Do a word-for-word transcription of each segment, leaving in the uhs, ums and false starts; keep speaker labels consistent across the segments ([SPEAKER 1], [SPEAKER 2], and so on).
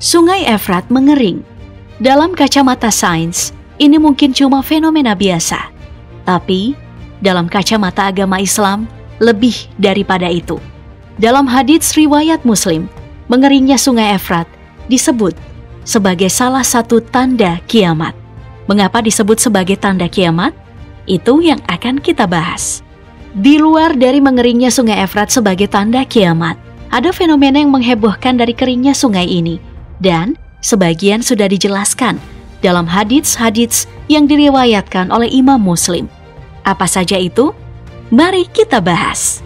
[SPEAKER 1] Sungai Efrat mengering. Dalam kacamata sains, ini mungkin cuma fenomena biasa. Tapi, dalam kacamata agama Islam, lebih daripada itu. Dalam hadits riwayat Muslim, mengeringnya Sungai Efrat disebut sebagai salah satu tanda kiamat. Mengapa disebut sebagai tanda kiamat? Itu yang akan kita bahas. Di luar dari mengeringnya Sungai Efrat sebagai tanda kiamat, ada fenomena yang menghebohkan dari keringnya sungai ini, dan sebagian sudah dijelaskan dalam hadits-hadits yang diriwayatkan oleh Imam Muslim. Apa saja itu? Mari kita bahas.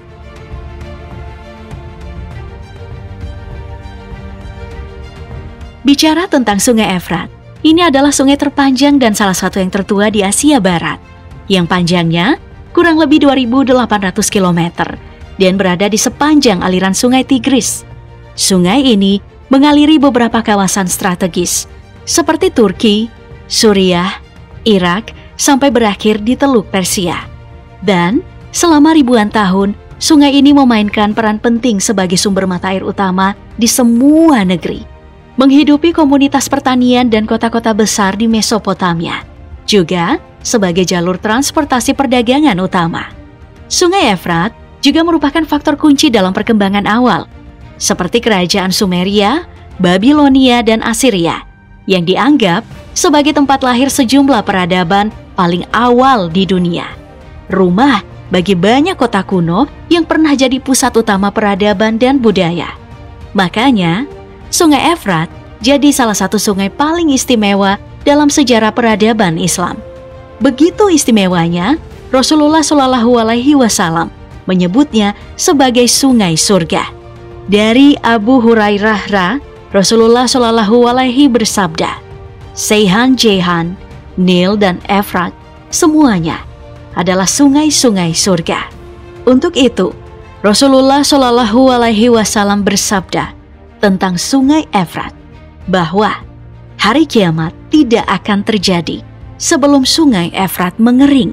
[SPEAKER 1] Bicara tentang Sungai Efrat, ini adalah sungai terpanjang dan salah satu yang tertua di Asia Barat, yang panjangnya kurang lebih dua ribu delapan ratus kilometer dan berada di sepanjang aliran Sungai Tigris. Sungai ini mengaliri beberapa kawasan strategis seperti Turki, Suriah, Irak, sampai berakhir di Teluk Persia. Dan selama ribuan tahun, sungai ini memainkan peran penting sebagai sumber mata air utama di semua negeri, menghidupi komunitas pertanian dan kota-kota besar di Mesopotamia, juga sebagai jalur transportasi perdagangan utama. Sungai Efrat juga merupakan faktor kunci dalam perkembangan awal, seperti kerajaan Sumeria, Babilonia, dan Assyria, yang dianggap sebagai tempat lahir sejumlah peradaban paling awal di dunia. Rumah bagi banyak kota kuno yang pernah jadi pusat utama peradaban dan budaya. Makanya, Sungai Efrat jadi salah satu sungai paling istimewa dalam sejarah peradaban Islam. Begitu istimewanya, Rasulullah Shallallahu Alaihi Wasallam menyebutnya sebagai sungai surga. Dari Abu Hurairah, Rasulullah Shallallahu Alaihi bersabda, Seyhan, Jehan, Nil, dan Efrat, semuanya adalah sungai-sungai surga. Untuk itu, Rasulullah Shallallahu Alaihi Wasallam bersabda tentang Sungai Efrat bahwa hari kiamat tidak akan terjadi sebelum Sungai Efrat mengering.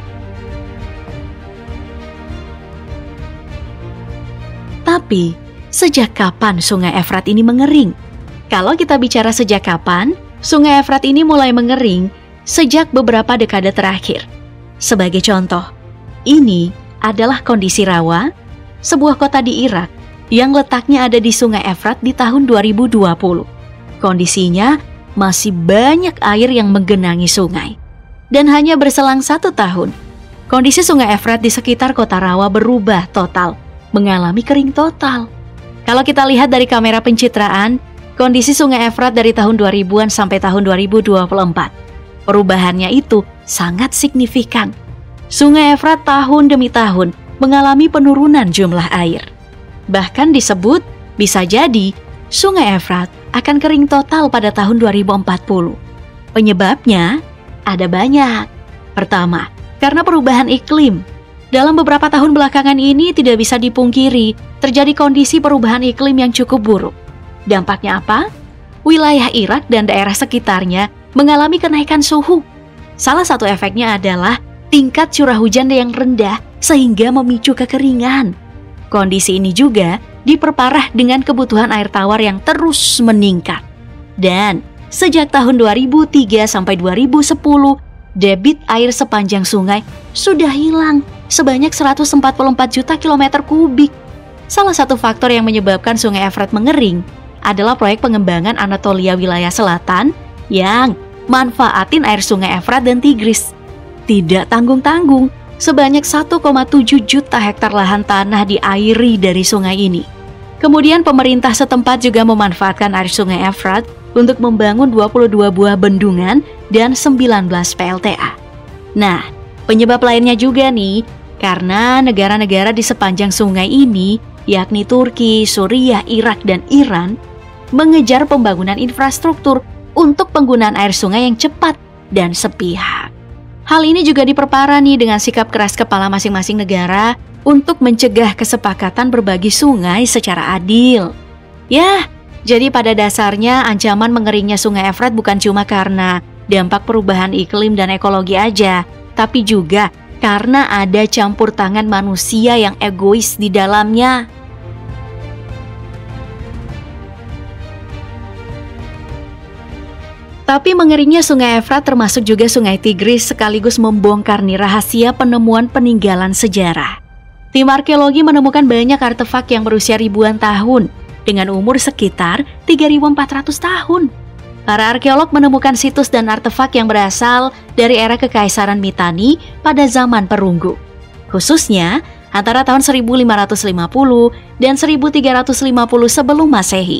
[SPEAKER 1] Tapi, sejak kapan Sungai Efrat ini mengering? Kalau kita bicara sejak kapan, Sungai Efrat ini mulai mengering sejak beberapa dekade terakhir. Sebagai contoh, ini adalah kondisi rawa, sebuah kota di Irak yang letaknya ada di Sungai Efrat di tahun dua ribu dua puluh. Kondisinya masih banyak air yang menggenangi sungai. Dan hanya berselang satu tahun, kondisi Sungai Efrat di sekitar kota rawa berubah total, mengalami kering total. Kalau kita lihat dari kamera pencitraan, kondisi Sungai Efrat dari tahun dua ribuan sampai tahun dua ribu dua puluh empat. Perubahannya itu sangat signifikan. Sungai Efrat tahun demi tahun mengalami penurunan jumlah air. Bahkan disebut bisa jadi Sungai Efrat akan kering total pada tahun dua ribu empat puluh. Penyebabnya ada banyak. Pertama, karena perubahan iklim. Dalam beberapa tahun belakangan ini tidak bisa dipungkiri terjadi kondisi perubahan iklim yang cukup buruk. Dampaknya apa? Wilayah Irak dan daerah sekitarnya mengalami kenaikan suhu. Salah satu efeknya adalah tingkat curah hujan yang rendah sehingga memicu kekeringan. Kondisi ini juga diperparah dengan kebutuhan air tawar yang terus meningkat. Dan sejak tahun dua ribu tiga sampai dua ribu sepuluh, debit air sepanjang sungai sudah hilang sebanyak seratus empat puluh empat juta kilometer kubik. Salah satu faktor yang menyebabkan Sungai Efrat mengering adalah proyek pengembangan Anatolia wilayah selatan yang manfaatin air Sungai Efrat dan Tigris. Tidak tanggung-tanggung, sebanyak satu koma tujuh juta hektar lahan tanah diairi dari sungai ini. Kemudian pemerintah setempat juga memanfaatkan air Sungai Efrat untuk membangun dua puluh dua buah bendungan dan sembilan belas P L T A. Nah, penyebab lainnya juga nih, karena negara-negara di sepanjang sungai ini, yakni Turki, Suriah, Irak, dan Iran, mengejar pembangunan infrastruktur untuk penggunaan air sungai yang cepat dan sepihak. Hal ini juga diperparah nih dengan sikap keras kepala masing-masing negara untuk mencegah kesepakatan berbagi sungai secara adil. Ya, jadi pada dasarnya ancaman mengeringnya Sungai Efrat bukan cuma karena dampak perubahan iklim dan ekologi aja, tapi juga karena ada campur tangan manusia yang egois di dalamnya. Tapi mengeringnya Sungai Efrat termasuk juga Sungai Tigris sekaligus membongkar nih rahasia penemuan peninggalan sejarah. Tim arkeologi menemukan banyak artefak yang berusia ribuan tahun dengan umur sekitar tiga ribu empat ratus tahun. Para arkeolog menemukan situs dan artefak yang berasal dari era Kekaisaran Mitanni pada zaman perunggu. Khususnya antara tahun seribu lima ratus lima puluh dan seribu tiga ratus lima puluh sebelum Masehi.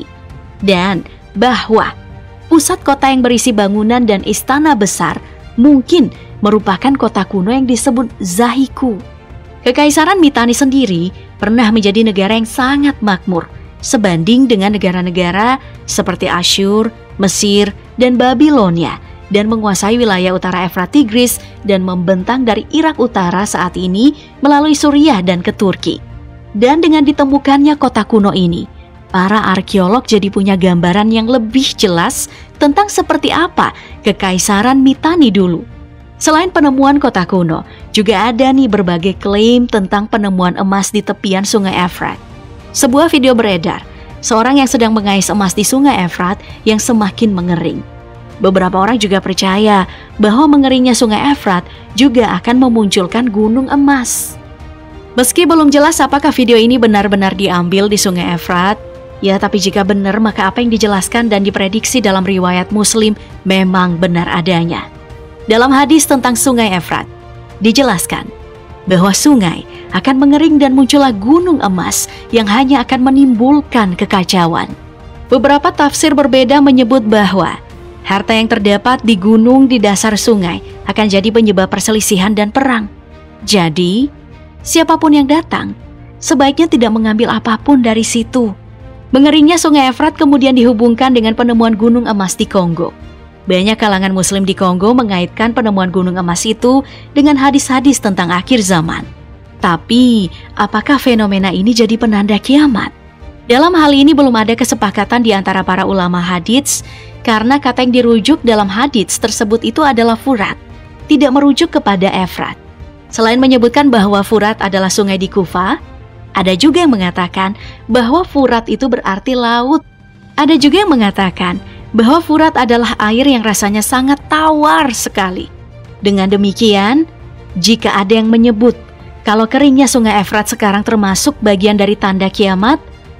[SPEAKER 1] Dan bahwa pusat kota yang berisi bangunan dan istana besar mungkin merupakan kota kuno yang disebut Zahiku. Kekaisaran Mitanni sendiri pernah menjadi negara yang sangat makmur sebanding dengan negara-negara seperti Asyur, Mesir, dan Babilonia, dan menguasai wilayah utara Efrat Tigris dan membentang dari Irak Utara saat ini melalui Suriah dan ke Turki. Dan dengan ditemukannya kota kuno ini, para arkeolog jadi punya gambaran yang lebih jelas tentang seperti apa Kekaisaran Mitanni dulu. Selain penemuan kota kuno, juga ada nih berbagai klaim tentang penemuan emas di tepian Sungai Efrat. Sebuah video beredar, seorang yang sedang mengais emas di Sungai Efrat yang semakin mengering. Beberapa orang juga percaya bahwa mengeringnya Sungai Efrat juga akan memunculkan gunung emas. Meski belum jelas apakah video ini benar-benar diambil di Sungai Efrat, ya, tapi jika benar maka apa yang dijelaskan dan diprediksi dalam riwayat Muslim memang benar adanya. Dalam hadis tentang Sungai Efrat, dijelaskan bahwa sungai akan mengering dan muncullah gunung emas yang hanya akan menimbulkan kekacauan. Beberapa tafsir berbeda menyebut bahwa harta yang terdapat di gunung di dasar sungai akan jadi penyebab perselisihan dan perang. Jadi, siapapun yang datang, sebaiknya tidak mengambil apapun dari situ. Mengeringnya Sungai Efrat kemudian dihubungkan dengan penemuan gunung emas di Kongo. Banyak kalangan muslim di Kongo mengaitkan penemuan gunung emas itu dengan hadis-hadis tentang akhir zaman. Tapi, apakah fenomena ini jadi penanda kiamat? Dalam hal ini belum ada kesepakatan di antara para ulama hadits, karena kata yang dirujuk dalam hadits tersebut itu adalah Furat, tidak merujuk kepada Efrat. Selain menyebutkan bahwa Furat adalah sungai di Kufa, ada juga yang mengatakan bahwa Furat itu berarti laut. Ada juga yang mengatakan bahwa Furat adalah air yang rasanya sangat tawar sekali. Dengan demikian, jika ada yang menyebut kalau keringnya Sungai Efrat sekarang termasuk bagian dari tanda kiamat,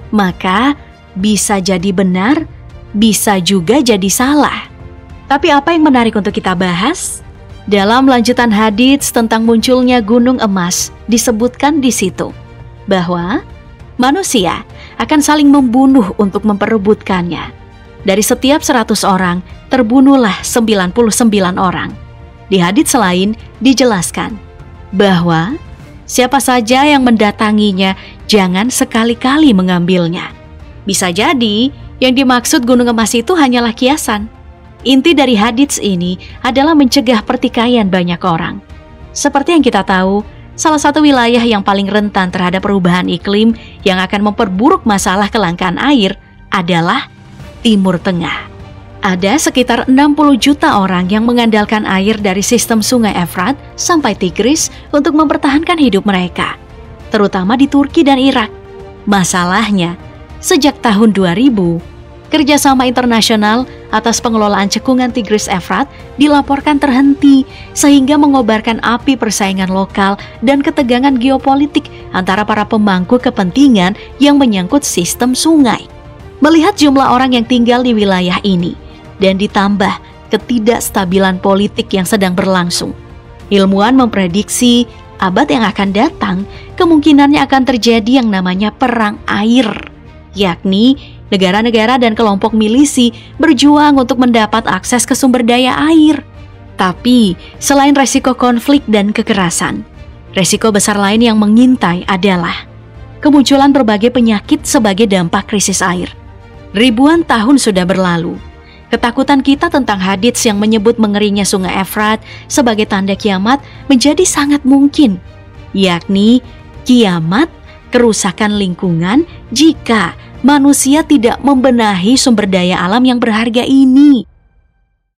[SPEAKER 1] maka bisa jadi benar, bisa juga jadi salah. Tapi apa yang menarik untuk kita bahas? Dalam lanjutan hadits tentang munculnya gunung emas, disebutkan di situ bahwa manusia akan saling membunuh untuk memperebutkannya. Dari setiap seratus orang, terbunuhlah sembilan puluh sembilan orang. Di hadits lain dijelaskan bahwa siapa saja yang mendatanginya, jangan sekali-kali mengambilnya. Bisa jadi yang dimaksud gunung emas itu hanyalah kiasan. Inti dari hadits ini adalah mencegah pertikaian banyak orang. Seperti yang kita tahu, salah satu wilayah yang paling rentan terhadap perubahan iklim yang akan memperburuk masalah kelangkaan air adalah Timur Tengah. Ada sekitar enam puluh juta orang yang mengandalkan air dari sistem Sungai Efrat sampai Tigris untuk mempertahankan hidup mereka, terutama di Turki dan Irak. Masalahnya, sejak tahun dua ribu, kerjasama internasional atas pengelolaan cekungan Tigris Efrat dilaporkan terhenti sehingga mengobarkan api persaingan lokal dan ketegangan geopolitik antara para pemangku kepentingan yang menyangkut sistem sungai. Melihat jumlah orang yang tinggal di wilayah ini dan ditambah ketidakstabilan politik yang sedang berlangsung, ilmuwan memprediksi abad yang akan datang kemungkinannya akan terjadi yang namanya perang air, yakni negara-negara dan kelompok milisi berjuang untuk mendapat akses ke sumber daya air. Tapi selain resiko konflik dan kekerasan, resiko besar lain yang mengintai adalah kemunculan berbagai penyakit sebagai dampak krisis air. Ribuan tahun sudah berlalu. Ketakutan kita tentang hadits yang menyebut mengeringnya Sungai Efrat sebagai tanda kiamat menjadi sangat mungkin, yakni kiamat, kerusakan lingkungan jika manusia tidak membenahi sumber daya alam yang berharga ini.